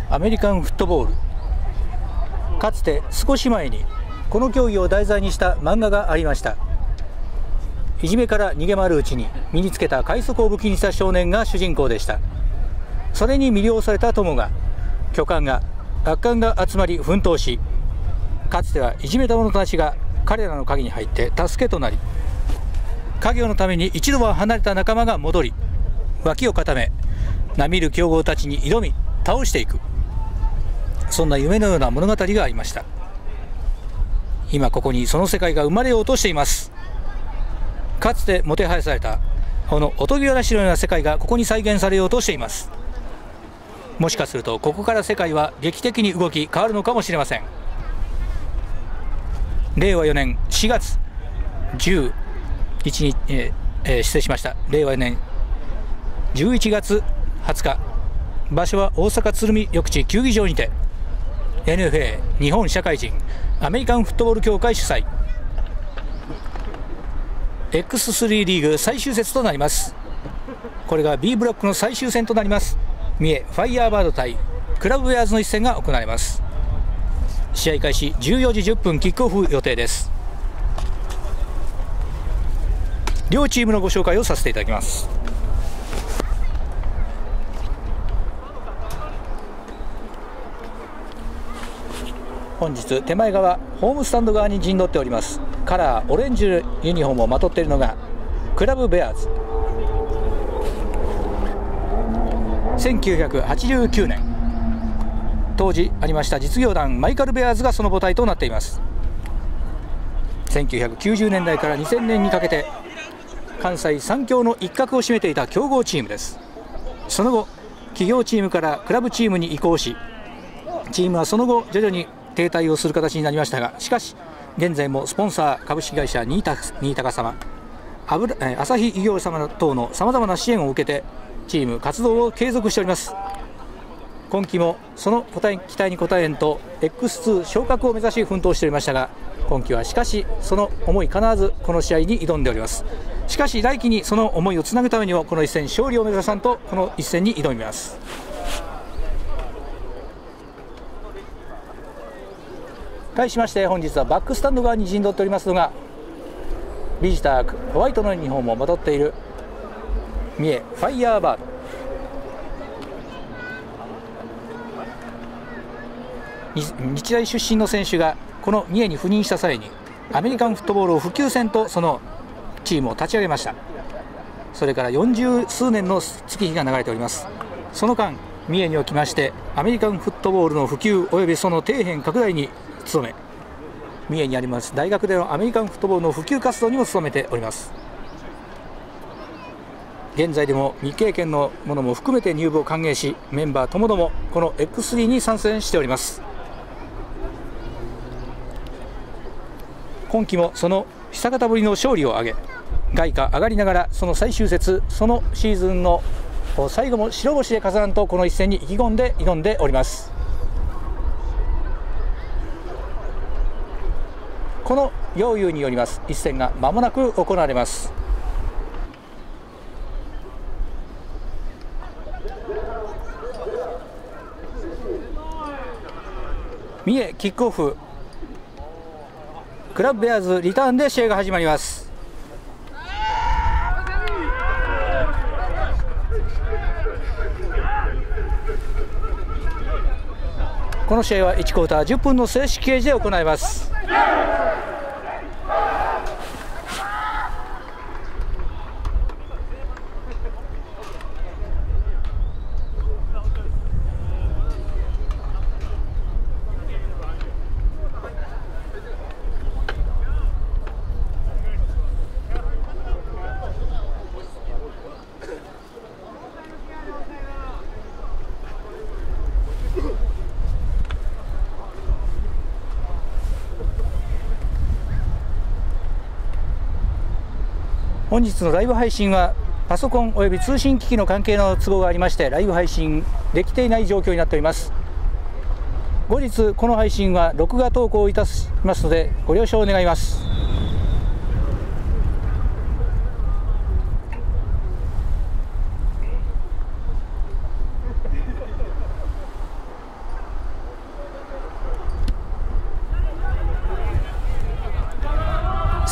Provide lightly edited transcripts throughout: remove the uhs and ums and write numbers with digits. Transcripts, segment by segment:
アメリカンフットボール。かつて少し前にこの競技を題材にした漫画がありました。いじめから逃げ回るうちに身につけた快速を武器にした少年が主人公でした。それに魅了された友が巨漢が悪漢が集まり奮闘し、かつてはいじめた者たちが彼らの陰に入って助けとなり、家業のために一度は離れた仲間が戻り、脇を固め並みる強豪たちに挑み倒していく、そんな夢のような物語がありました。今ここにその世界が生まれようとしています。かつてもてはやされたこのおとぎ話のような世界がここに再現されようとしています。もしかするとここから世界は劇的に動き変わるのかもしれません。令和4年4月11日、失礼しました。令和4年11月20日、場所は大阪鶴見緑地球技場にて NFA 日本社会人アメリカンフットボール協会主催 X3 リーグ最終節となります。これが B ブロックの最終戦となります。三重ファイヤーバード対クラブウェアーズの一戦が行われます。試合開始14時10分キックオフ予定です。両チームのご紹介をさせていただきます。本日手前側ホームスタンド側に陣取っております。カラーオレンジユニフォームをまとっているのがクラブベアーズ。1989年当時ありました実業団マイカルベアーズがその母体となっています。1990年代から2000年にかけて関西三強の一角を占めていた強豪チームです。その後企業チームからクラブチームに移行し、チームはその後徐々に停滞をする形になりましたが、しかし現在もスポンサー株式会社新高様、朝日医業様等のさまざまな支援を受けてチーム活動を継続しております。今季もその期待に応えんと X2 昇格を目指し奮闘しておりましたが、今季はしかしその思いかなわずこの試合に挑んでおります。しかし来季にその思いをつなぐためにもこの一戦勝利を目指さんとこの一戦に挑みます。対しまして本日はバックスタンド側に陣取っておりますのがビジターホワイトのユニフォームをまとっている三重ファイヤーバード。日大出身の選手がこの三重に赴任した際にアメリカンフットボールを普及せんとそのチームを立ち上げました。それから40数年の月日が流れております。その間三重におきましてアメリカンフットボールの普及およびその底辺拡大に努め、三重にあります大学でのアメリカンフットボールの普及活動にも努めております。現在でも未経験の者も含めて入部を歓迎し、メンバーともどもこの X3 に参戦しております。今季もその久方ぶりの勝利を挙げ、外貨上がりながらその最終節、そのシーズンの最後も白星で飾らんとこの一戦に意気込んで挑んでおります。この両雄によります一戦が間もなく行われます。三重キックオフ、クラブベアーズリターンで試合が始まります。この試合は1クォーター10分の正式掲示で行います。本日のライブ配信はパソコンおよび通信機器の関係の都合がありましてライブ配信できていない状況になっております。後日この配信は録画投稿いたしますのでご了承願います。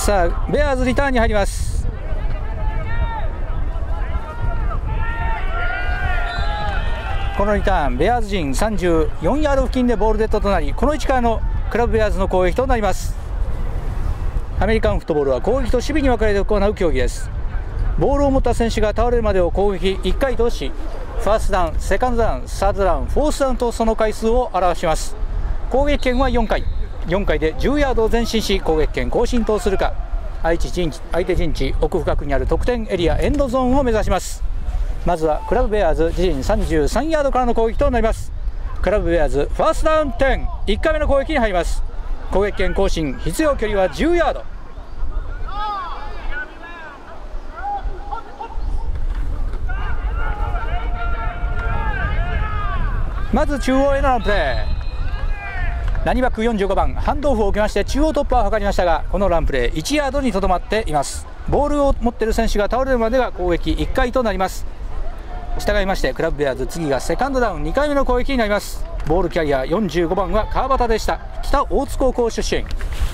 さあベアーズリターンに入ります。このリターン、ベアーズ陣34ヤード付近でボールデッドとなり、この位置からのクラブベアーズの攻撃となります。アメリカンフットボールは攻撃と守備に分かれて行う競技です。ボールを持った選手が倒れるまでを攻撃1回通し、ファーストダウン、セカンドダウン、サードダウン、フォースダウンとその回数を表します。攻撃権は4回で10ヤードを前進し、攻撃権更新とするか、相手陣地奥深くにある得点エリアエンドゾーンを目指します。まずはクラブベアーズ自陣33ヤードからの攻撃となります。クラブベアーズファーストダウン10、1回目の攻撃に入ります。攻撃権更新、必要距離は10ヤード。まず中央へのプレー、ランニバック45番ハンドオフを受けまして中央突破を図りましたが、このランプレー1ヤードにとどまっています。ボールを持っている選手が倒れるまでが攻撃1回となります。従いましてクラブベアーズ次がセカンドダウン2回目の攻撃になります。ボールキャリア45番は川端でした。北大津高校出身。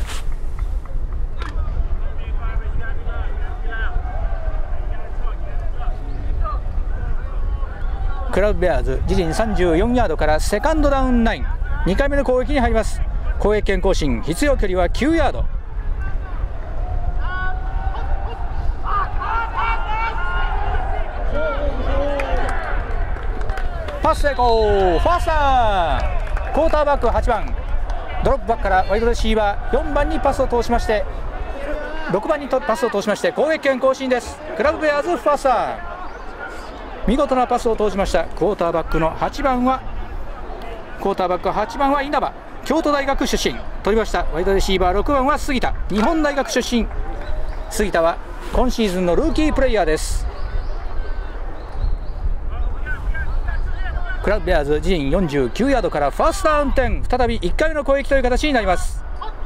クラブベアーズ自陣34ヤードからセカンドダウン9、2回目の攻撃に入ります。攻撃権更新、必要距離は9ヤード。パス成功、ファーストダウン。クォーターバック8番ドロップバックからワイドレシーバー4番にパスを通しまして、6番にパスを通しまして攻撃権更新です。クラブベアーズファーストダウン、見事なパスを通しました。クォーターバック8番は稲葉、京都大学出身。取りました。ワイドレシーバー6番は杉田、日本大学出身。杉田は今シーズンのルーキープレイヤーです。クラブベアーズ自陣49ヤードからファーストダウン10、再び1回目の攻撃という形になります。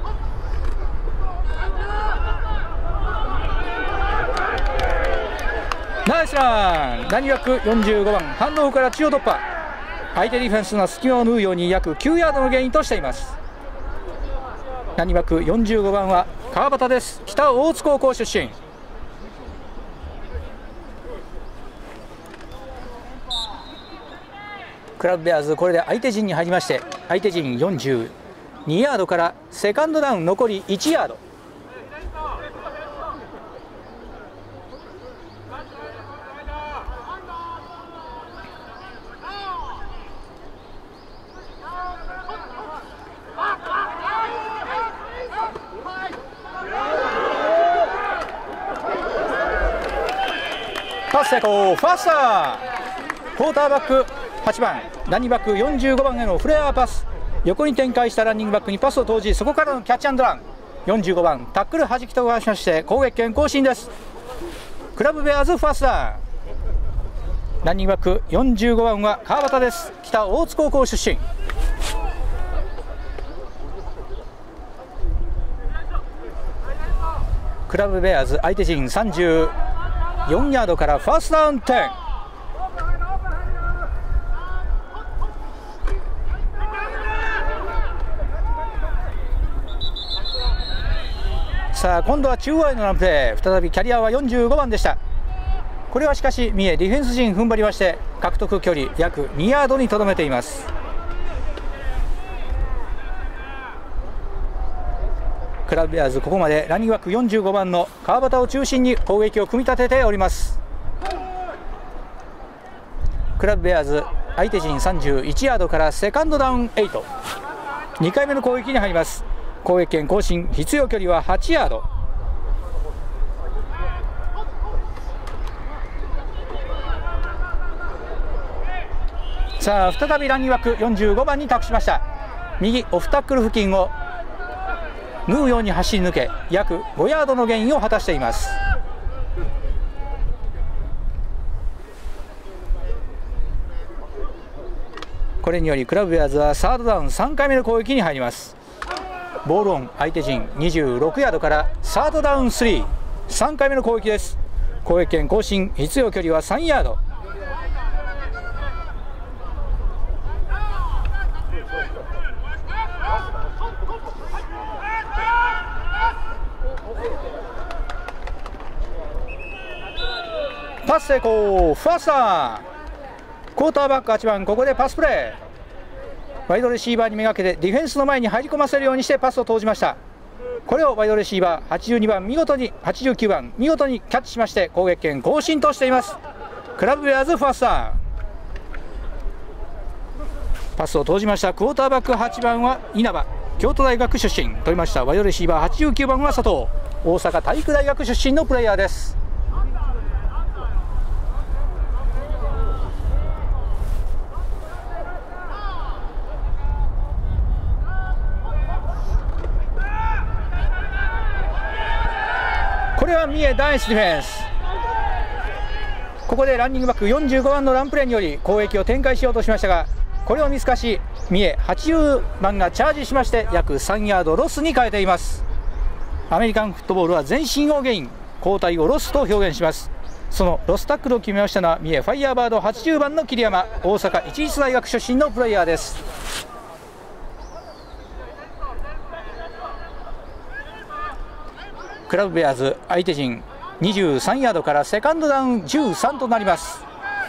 ナイスラン、ランニバック45番ハンドオフから中央突破、相手ディフェンスの隙間を縫うように約9ヤードのゲインとしています。ランニバック45番は川端です。北大津高校出身。クラブベアーズこれで相手陣に入りまして、相手陣42ヤードからセカンドダウン残り1ヤード。パス成功、ファーストダウン。クォーターバック8番ランニングバック45番へのフレアパス、横に展開したランニングバックにパスを投じ、そこからのキャッチアンドラン。45番タックル弾き飛ばしまして攻撃権更新です。クラブベアーズファーストダウン。ランニングバック45番は川端です。北大津高校出身。クラブベアーズ相手陣34ヤードからファーストダウン10。さあ今度は中央へのランプレー、再びキャリアは45番でした。これはしかし三重ディフェンス陣踏ん張りまして獲得距離約2ヤードにとどめています。クラブベアーズここまでランニングバック45番の川端を中心に攻撃を組み立てております。クラブベアーズ相手陣31ヤードからセカンドダウン8、2回目の攻撃に入ります。攻撃権更新、必要距離は8ヤード。さあ再びランニングバック45番に託しました。右オフタックル付近を縫うように走り抜け約5ヤードのゲインを果たしています。これによりクラブベアーズはサードダウン3回目の攻撃に入ります。ボールオン相手陣26ヤードからサードダウン3、3回目の攻撃です。攻撃権更新、必要距離は3ヤード。 パス成功、ファースター。クォーターバック8番、ここでパスプレー。ワイドレシーバーにめがけてディフェンスの前に入り込ませるようにしてパスを投じました。これをワイドレシーバー82番89番見事にキャッチしまして攻撃権更新としています。クラブベアーズファースター。パスを投じました。クォーターバック8番は稲葉、京都大学出身。取りました。ワイドレシーバー89番は佐藤、大阪体育大学出身のプレイヤーです。これは三重第一ディフェンス。ここでランニングバック45番のランプレーにより攻撃を展開しようとしましたが、これを見透かし三重80番がチャージしまして約3ヤードロスに変えています。アメリカンフットボールは前進をゲイン、交代をロスと表現します。そのロスタックルを決めましたのは三重ファイヤーバード80番の桐山、大阪市立大学出身のプレイヤーです。クラブベアーズ相手陣23ヤードからセカンドダウン13となります。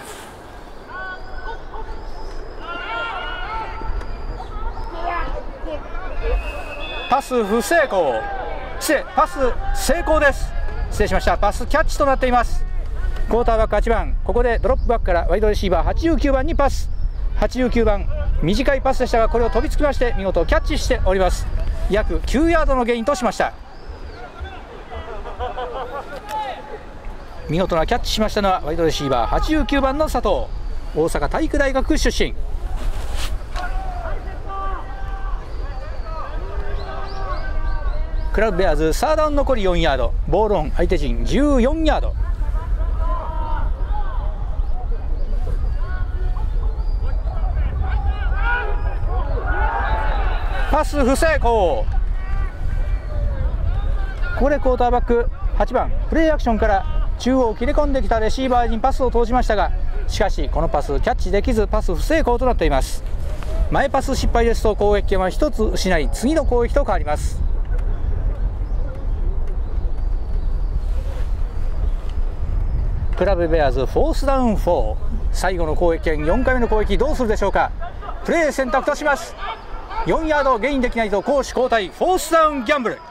パス不成功、パス成功です。失礼しました。パスキャッチとなっています。クォーターバック8番、ここでドロップバックからワイドレシーバー89番にパス。89番短いパスでしたが、これを飛びつきまして見事キャッチしております。約9ヤードのゲインとしました。見事なキャッチしましたのはワイドレシーバー89番の佐藤、大阪体育大学出身。クラブベアーズサーダウン残り4ヤード、ボールオン相手陣14ヤード。パス不成功。ここでクォーターバック8番プレーアクションから中央を切れ込んできたレシーバーにパスを投じましたが、しかしこのパスキャッチできずパス不成功となっています。前パス失敗ですと攻撃権は1つ失い次の攻撃と変わります。クラブベアーズフォースダウン4、最後の攻撃権4回目の攻撃どうするでしょうか。プレー選択とします。4ヤードゲインできないと攻守交代、フォースダウンギャンブル。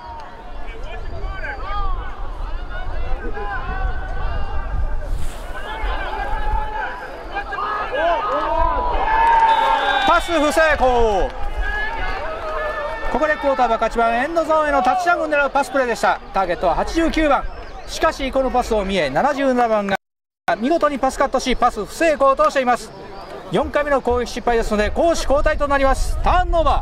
パス不成功。ここでクォーターバック8番エンドゾーンへのタッチダウンを狙うパスプレーでした。ターゲットは89番。しかしこのパスを三重77番が見事にパスカットしパス不成功としています。4回目の攻撃失敗ですので攻守交代となります。ターンオーバ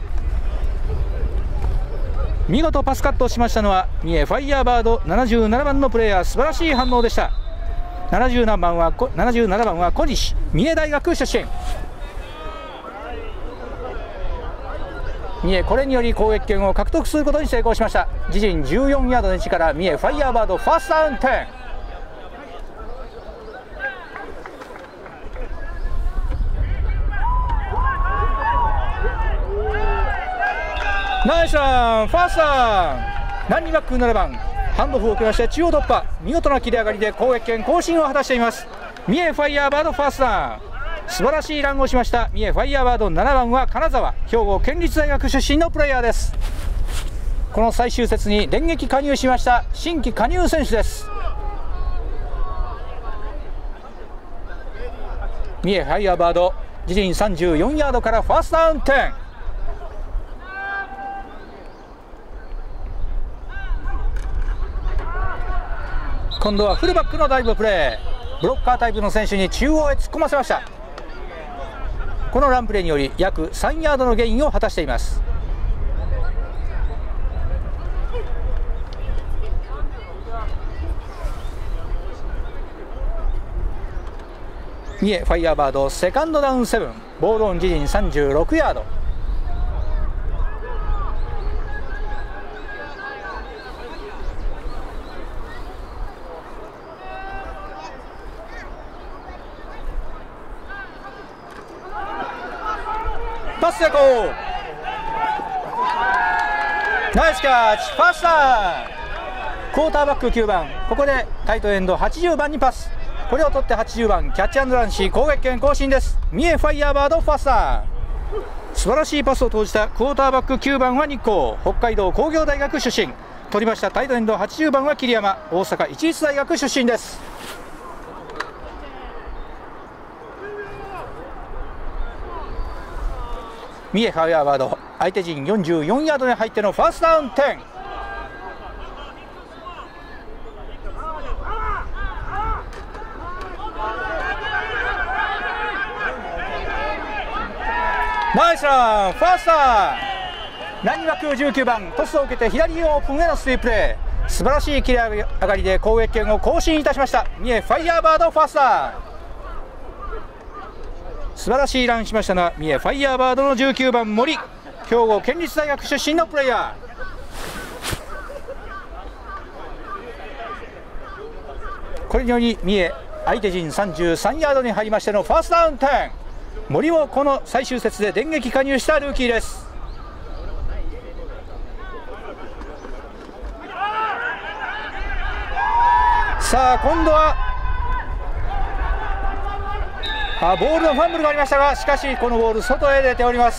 ー。見事パスカットをしましたのは三重ファイヤーバード77番のプレイヤー、素晴らしい反応でした。77番は小西、三重大学出身。三重これにより攻撃権を獲得することに成功しました。自陣14ヤードの位置から三重ファイヤーバードファーストダウン10。ナイスラン、ファーストダウン。ランニングバック7番ハンドオフを受けまして中央突破、見事な切れ上がりで攻撃権更新を果たしています。三重ファイヤーバードファーストダウン。素晴らしいランをしました三重ファイヤーバード7番は金沢、兵庫県立大学出身のプレイヤーです。この最終節に電撃加入しました新規加入選手です。三重ファイヤーバード自陣34ヤードからファーストダウン10。今度はフルバックのダイブプレー、ブロッカータイプの選手に中央へ突っ込ませました。このランプレーにより約3ヤードのゲインを果たしています。三重ファイヤーバードセカンドダウン7、ボールオン自陣36ヤード。パス成功。ナイスキャッチ、ファーストダウン。クォーターバック9番、ここでタイトエンド80番にパス。 これを取って80番キャッチ&ランし攻撃権更新です。三重ファイヤーバードファースター、素晴らしいパスを投じたクォーターバック9番は日光、北海道工業大学出身。取りましたタイトエンド80番は桐山、大阪市立大学出身です。三重ファイヤーバード、相手陣44ヤードに入ってのファーストダウン10。ナイスラン、ファースター、何枠19番、トスを受けて左オープンへのスリープレー、素晴らしい切れ上がりで攻撃権を更新いたしました。三重ファイヤーバードファースター、素晴らしいランしましたのは三重ファイヤーバードの19番森、兵庫県立大学出身のプレイヤー。これにより三重相手陣33ヤードに入りましてのファーストダウン10。森もこの最終節で電撃加入したルーキーです。さあ今度はボールのファンブルがありましたが、しかしこのボール外へ出ております。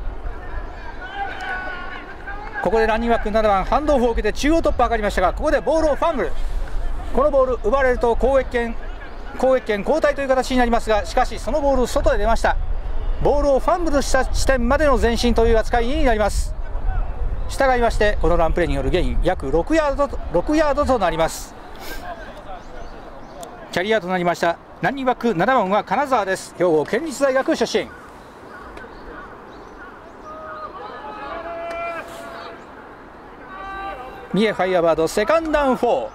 ここでランニングバック7番ハンドオフを受けて中央突破上がりましたが、ここでボールをファンブル、このボール奪われると攻撃権交代という形になりますが、しかしそのボール外へ出ました。ボールをファンブルした地点までの前進という扱いになります。したがいましてこのランプレーによるゲイン約6ヤードとなります。キャリアとなりましたランニングバック7番は金沢です。兵庫県立大学出身。三重ファイヤーバードセカンドダウン4。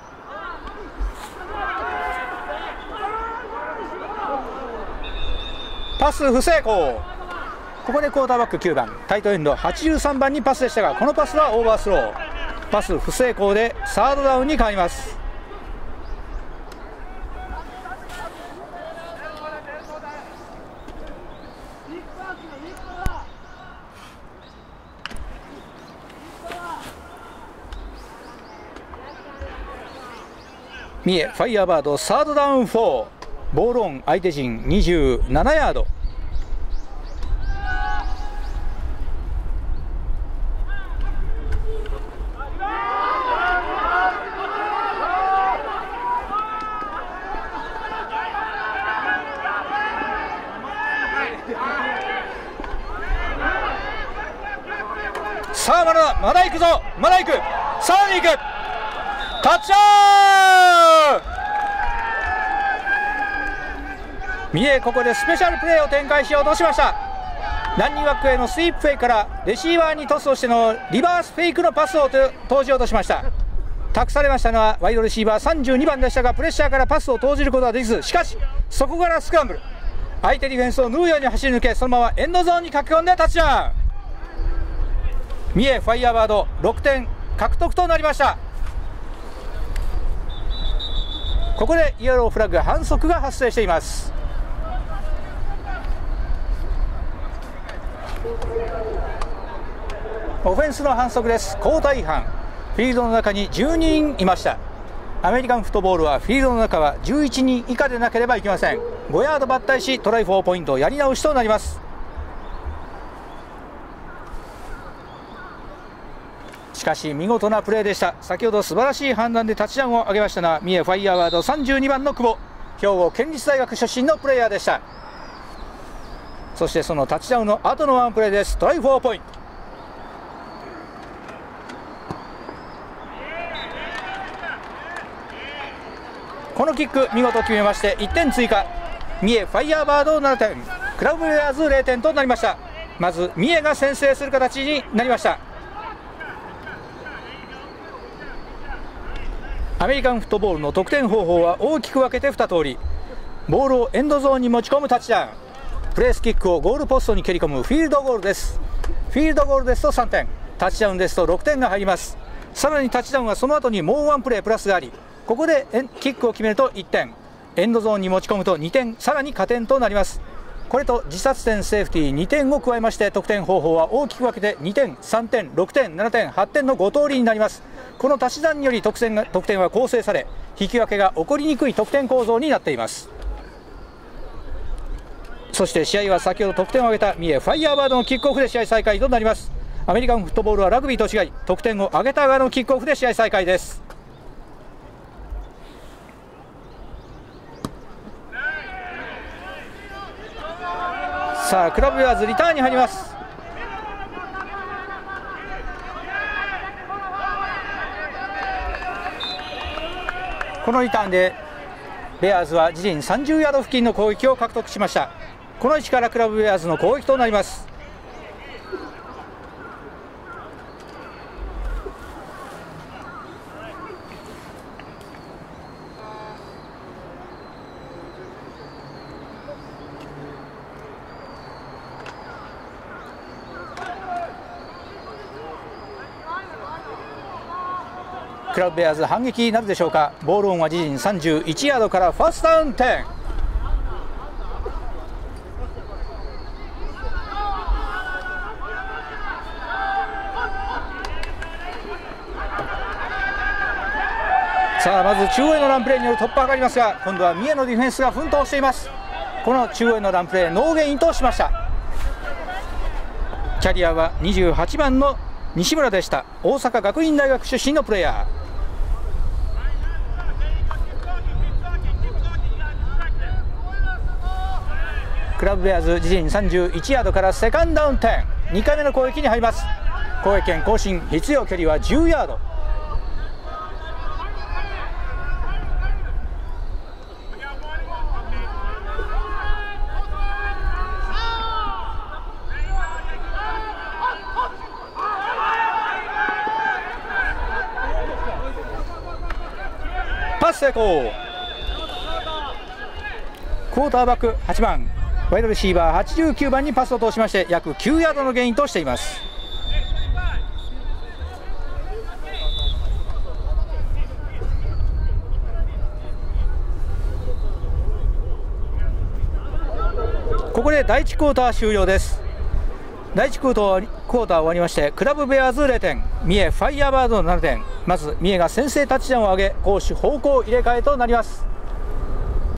パス不成功。ここでクォーターバック9番タイトエンド83番にパスでしたが、このパスはオーバースロー、パス不成功でサードダウンに変わります。三重ファイヤーバードサードダウン4、ボールオン相手陣27ヤード。さあまだ行くぞ、まだ行く、さらに行く、タッチダウン。三重ここでスペシャルプレーを展開しようとしました。ランニングバックへのスイープフェイクからレシーバーにトスをしてのリバースフェイクのパスを投じようとしました。託されましたのはワイドレシーバー32番でしたが、プレッシャーからパスを投じることはできず、しかしそこからスクランブル、相手ディフェンスを縫うように走り抜け、そのままエンドゾーンに駆け込んでタッチダウン。三重ファイヤーバード6点獲得となりました。ここでイエローフラッグ反則が発生しています。オフェンスの反則です。交代違反。フィールドの中に12人いました。アメリカンフットボールはフィールドの中は11人以下でなければいけません。5ヤード抜体しトライ4ポイントやり直しとなります。しかし見事なプレーでした。先ほど素晴らしい判断でタッチダウンを上げましたのは三重ファイヤーバード32番の久保、兵庫県立大学出身のプレイヤーでした。そしてそのタッチダウンの後のワンプレーです。トライ4ポイント。このキック見事決めまして1点追加。三重ファイヤーバード7点、クラブレアーズ0点となりました。まず三重が先制する形になりました。アメリカンフットボールの得点方法は大きく分けて2通り。ボールをエンドゾーンに持ち込むタッチダウン、プレースキックをゴールポストに蹴り込むフィールドゴールです。フィールドゴールですと3点、タッチダウンですと6点が入ります。さらにタッチダウンはその後にもうワンプレープラスがあり、ここでキックを決めると1点、エンドゾーンに持ち込むと2点、さらに加点となります。 これと自殺点、セーフティー2点を加えまして、得点方法は大きく分けて2点、3点、6点、7点、8点の5通りになります。この足し算により得点は構成され、引き分けが起こりにくい得点構造になっています。そして試合は先ほど得点を挙げた三重ファイヤーバードのキックオフで試合再開となります。アメリカンフットボールはラグビーと違い、得点を挙げた側のキックオフで試合再開です。さあクラブウェアーズリターンに入ります。このリターンでベアーズは自陣30ヤード付近の攻撃を獲得しました。この位置からクラブウェアーズの攻撃となります。クラブベアーズ反撃なるでしょうか。ボールオンは自陣31ヤードからファーストダウン10。さあまず中央へのランプレーによる突破がありますが、今度は三重のディフェンスが奮闘しています。この中央へのランプレーノーゲインとしました。キャリアは28番の西村でした。大阪学院大学出身のプレーヤー。クラブベアーズ自陣31ヤードからセカンドダウン10、2回目の攻撃に入ります。攻撃権更新、必要距離は10ヤード。パス成功。クォーターバック8番ワイドレシーバー89番にパスを通しまして、約9ヤードのゲインとしています。ここで第1クォーター終了です。第1クォーター終わりまして、クラブベアーズ0点、三重ファイヤーバード7点。まず三重が先制タッチダウンを上げ、攻守方向入れ替えとなります。